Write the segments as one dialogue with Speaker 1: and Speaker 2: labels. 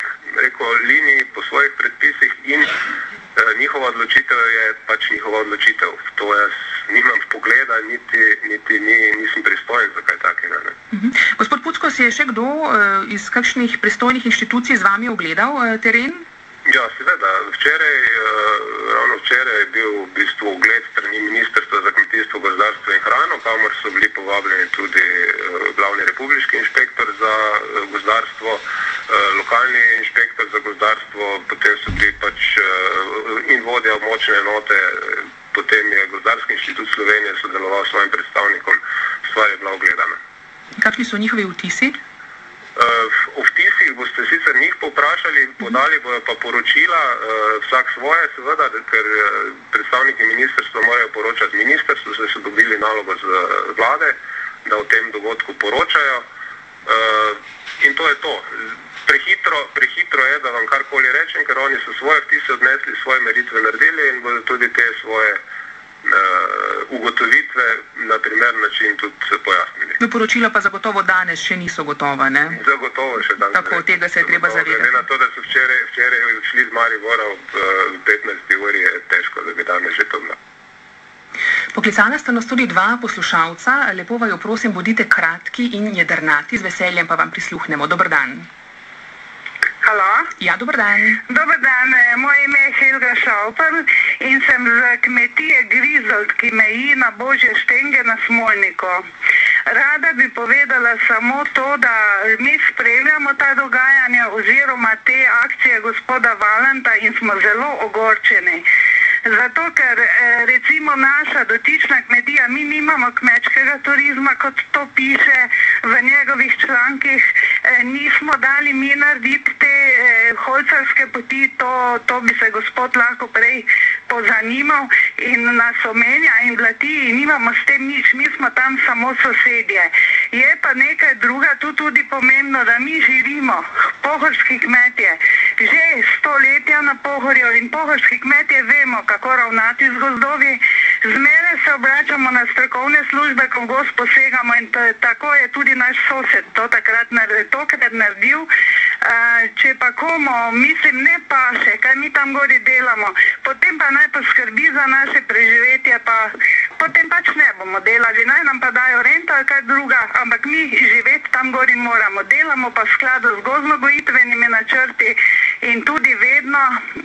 Speaker 1: liniji, po svojih predpisih in njihova odločitev je pač njihova odločitev. To jaz nimam pogleda, niti nisem pristojen za kaj takega.
Speaker 2: Gospod Pucko, si je še kdo iz kakšnih pristojnih inštitucij z vami ogledal teren?
Speaker 1: Ja, seveda. Ravno včeraj je bil v bistvu ogled strani Ministrstva za kmetijstvo, gozdarstvo in hrano, kamor so bili povabljeni tudi glavni republiški inšpektor za gozdarstvo, lokalni inšpektor za gozdarstvo, potem so bili pač in vodja območne enote, potem je Gozdarski inštitut Slovenije sodeloval s svojim predstavnikom, stvar je bila ogledana.
Speaker 2: Kakšni so njihovi vtisi?
Speaker 1: O vtisih boste sicer njih povprašali, podali bojo pa poročila, vsak svoje seveda, ker predstavniki ministrstva morajo poročati ministrstvu, so dobili nalogo z vlade, da o tem dogodku poročajo. In to je to. Prehitro je, da vam karkoli rečem, ker oni so svoje vtise odnesli, svoje meritve naredili in bodo tudi te svoje ugotovitve na primer način tudi pojasnili.
Speaker 2: Poročila pa zagotovo danes še niso gotova, ne?
Speaker 1: Zagotovo še danes.
Speaker 2: Tako, tega se je treba zavedati.
Speaker 1: Glede na to, da so včeraj odšli z Maribora ob 15. uri, je težko, da bi danes že to bilo.
Speaker 2: Poklicala sta nas tudi dva poslušalca. Lepo vaju prosim, bodite kratki in jedrnati, z veseljem pa vam prisluhnemo. Dober dan.
Speaker 3: Halo?
Speaker 2: Ja, dober dan.
Speaker 3: Dober dan, moje ime je Helga Šauper in sem z kmetije Grizold, ki meji na Božje Štenge na Smolniku. Rada bi povedala samo to, da mi spremljamo ta dogajanja oziroma te akcije gospoda Valenta in smo zelo ogorčeni. Zato, ker recimo naša dotična kmetija, mi nimamo kmečkega turizma, kot to piše v njegovih člankih, nismo dali mi narediti te holcarske poti, to bi se gospod lahko prej pozanimal in nas omenja in blati in nimamo s tem nič, mi smo tam samo sosedje. Je pa nekaj druga tu tudi pomembno, da mi živimo pohorski kmetje že stoletja na Pohorju in pohorski kmetje vemo, kako ravnati z gozdovi. Zmeraj se obračamo na strokovne službe, ko v gozd posegamo in tako je tudi naš sosed to takrat naredil. Če pa komu, mislim, ne paše, kaj mi tam gori delamo, potem pa naj poskrbi za naše preživetje, pa potem pač ne bomo delali, naj nam pa dajo rento ali kaj druga, ampak mi živeti tam gori moramo. Delamo pa v skladu z gozdno-gojitvenimi načrti in tudi vedno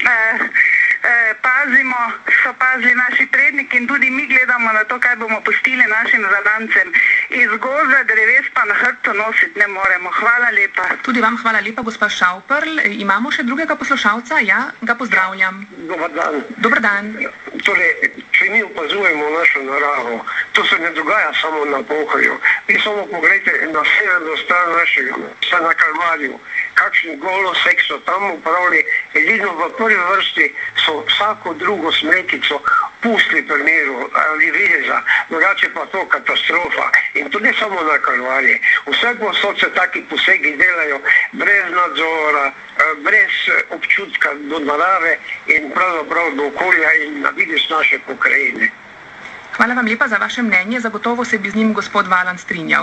Speaker 3: so pazili naši predniki in tudi mi gledamo na to, kaj bomo pustili našim zadancem. Iz gozda dreves pa na hrbtu nositi ne moremo. Hvala lepa.
Speaker 2: Tudi vam hvala lepa, gospa Šauperl. Imamo še drugega poslušalca? Ja, ga pozdravljam.
Speaker 4: Dobar dan.
Speaker 2: Dobar dan.
Speaker 4: Torej, če mi opazujemo našo naravo, to se ne dogaja samo na Pohorju. Vi samo pogledajte na severno stran našega, vse na Kalmariju, kakšen golosek so tam upravili, edino v prvi vrsti so vsako drugo smrekico pustili pri miru ali veza, drugače pa to katastrofa. In to ne samo na Kalvariji. Vse posod se taki posegi delajo brez nadzora, brez občutka do narave in pravzaprav do okolja in na vidiš naše pokrajine.
Speaker 2: Hvala vam lepa za vaše mnenje, zagotovo se bi z njim gospod Valant strinjal.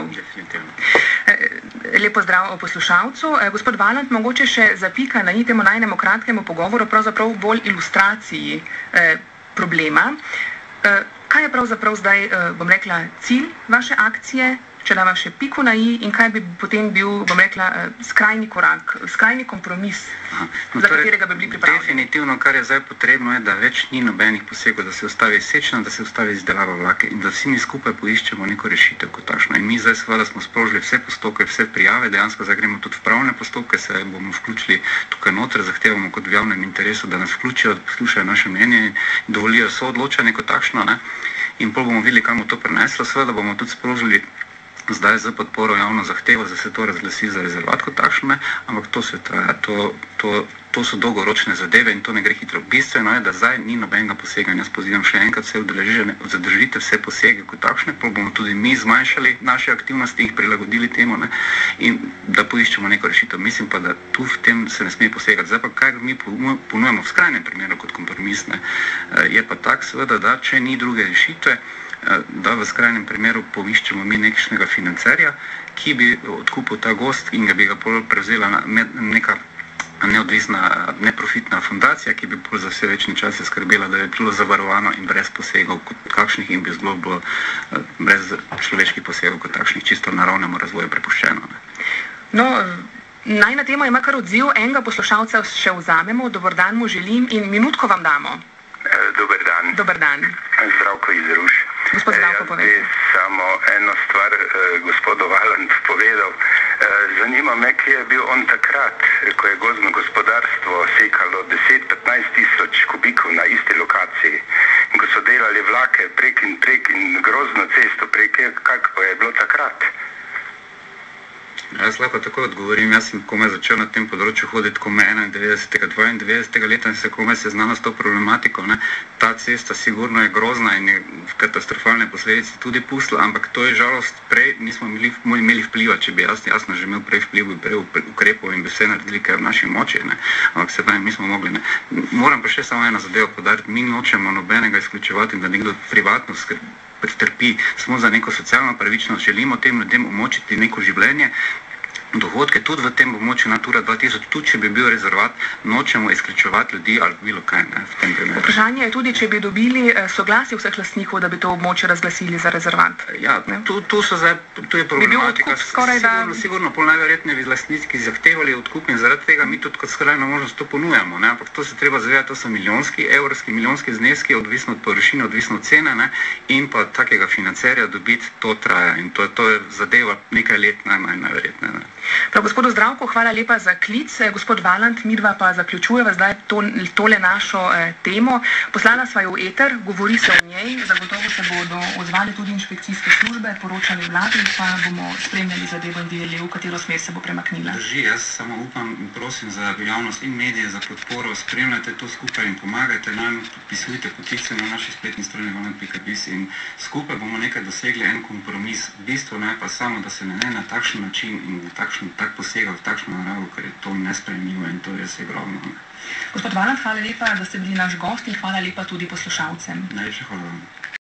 Speaker 2: Lep pozdrav poslušalcu. Gospod Valant, mogoče še za pika na temu najnemu kratkemu pogovoru, pravzaprav bolj ilustraciji problema. Kaj je pravzaprav zdaj, bom rekla, cilj vaše akcije, če dava še piku na i, in kaj bi potem bil, bom rekla, skrajni korak, skrajni kompromis, za katerega bi bili pripravljeni?
Speaker 5: Definitivno, kar je zdaj potrebno, je, da več ni nobenih posegov, da se ustavi sečna, da se ustavi izdelava vlake in da vsi mi skupaj poiščemo neko rešitev kot takšno. In mi zdaj seveda smo sprožili vse postopke, vse prijave, dejansko zdaj gremo tudi v pravne postopke, se bomo vključili tukaj noter, zahtevamo kot v javnem interesu, da nas vključijo, da poslušajo naše mnenje in dovolijo soodločanje kot takšno, ne? In pol bomo videli, kam bo to prineslo, seveda bomo tudi sprožili zdaj za podporo javno zahtevo, da se to razglasi za rezervat kot takšno, ampak to se traja, to so dolgoročne zadeve in to ne gre hitro. Bistveno je, da zdaj ni nobenega poseganja. Jaz pozivam še enkrat vse udeležene, zadržite vse posege kot takšne, pa bomo tudi mi zmanjšali naše aktivnosti, jih prilagodili temu, ne, in da poiščemo neko rešitev. Mislim pa, da tu v tem se ne sme posegati. Zdaj pa, kaj mi ponujemo v skrajnem primeru kot kompromis, ne, je pa tak seveda, da če ni druge rešitve, da v skrajnem primeru poiščemo mi nekšnega financerja, ki bi odkupil ta gozd in ga bi ga prevzela neka neodvisna, neprofitna fundacija, ki bi bolj za vse večni čas skrbela, da je bilo zavarovano in brez posegov kot takšnih in bi zelo bilo brez človeških posegov kot takšnih čisto naravnemu razvoju prepuščeno. Ne.
Speaker 2: No, najna tema ima kar odziv, enega poslušalca še vzamemo, dober dan mu želim in minutko vam damo.
Speaker 1: Dober dan.
Speaker 2: Dober dan.
Speaker 1: Zdravko iz Ruš.
Speaker 2: Gospod Zdravko, povejte.
Speaker 1: Samo eno stvar gospodu Valant povedal. Zanima me, kje je bil on takrat, ko je gozdno gospodarstvo sekalo 10-15 tisoč kubikov na isti lokaciji. In ko so delali vlake prek in grozno cesto prek, kako je bilo takrat?
Speaker 5: Jaz lahko tako odgovorim, jaz sem komaj začel na tem področju hoditi komaj 91. 92. leta in se komaj seznanil s to problematiko. Ne. Ta cesta sigurno je grozna in je katastrofalne posledice tudi pustila, ampak to je žalost prej nismo imeli vpliva, če bi jasno že imel prej vpliv in prej ukrepov in bi vse naredili, kar v naši moči, ne. Ampak se pravi, mi smo mogli. Ne. Moram pa še samo eno zadevo podariti, mi nočemo nobenega izključevati, da nekdo privatno trpi samo za neko socialno pravičnost, želimo tem ljudem omočiti neko življenje, dohodke tudi v tem območju Natura 2000, tudi če bi bil rezervat, nočemo izključevati ljudi ali bilo kaj, ne, v tem primeru.
Speaker 2: Vprašanje je tudi, če bi dobili soglasje vseh lastnikov, da bi to območje razglasili za rezervat.
Speaker 5: Ja, tu je problematika. Sigurno pol najverjetneje bi lastniki zahtevali odkup in zaradi tega mi tudi kot skrajno možnost to ponujamo, ne, ampak to se treba zavedati, to so milijonski zneski, odvisno od površine, odvisno od cene, ne, in pa takega financerja dobiti, to traja in to je zadeva nekaj let najverjetneje. Ne.
Speaker 2: Prav, gospodu Zdravku, hvala lepa za klic. Gospod Valant, midva pa zaključujeva zdaj tole našo temo. Poslala sva jo v eter, govori se o njej, zagotovo se bodo odzvali tudi inšpekcijske službe, poročali vladi, pa bomo spremljali zadevo in videli, v katero smer se bo premaknila.
Speaker 5: Drži, jaz samo upam in prosim za javnost in medije za podporo, spremljate to skupaj in pomagajte nam, podpisujte peticije na naši spletni strani valant.biz in skupaj bomo nekaj dosegli, en kompromis. Bistvo ne pa samo, da se ne na takšen način in tak posega v takšno naravo, ker je to nesprejemljivo in to je res grozno.
Speaker 2: Gospod Valant, hvala lepa, da ste bili naš gost in hvala lepa tudi poslušalcem.
Speaker 5: Najlepša hvala vam.